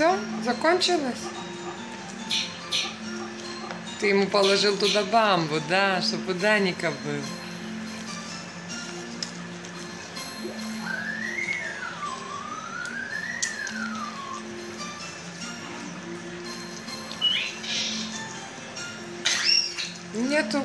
Все, закончилось? Ты ему положил туда бамбу, да, чтобы у Даника был. Нету.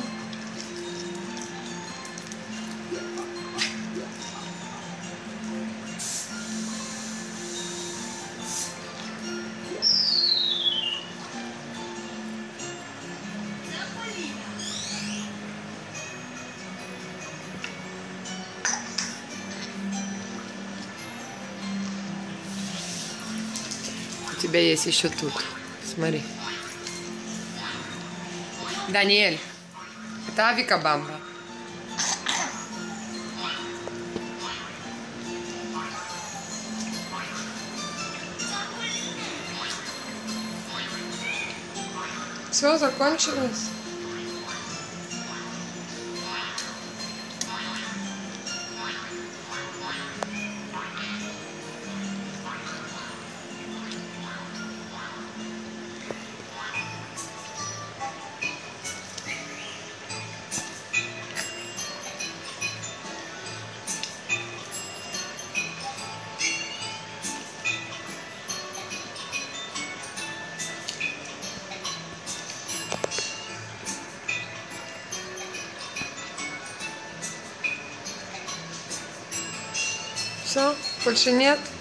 У тебя есть еще тут. Смотри. Даниэль, это Авика бамба. Все, закончилось. Все, больше нет.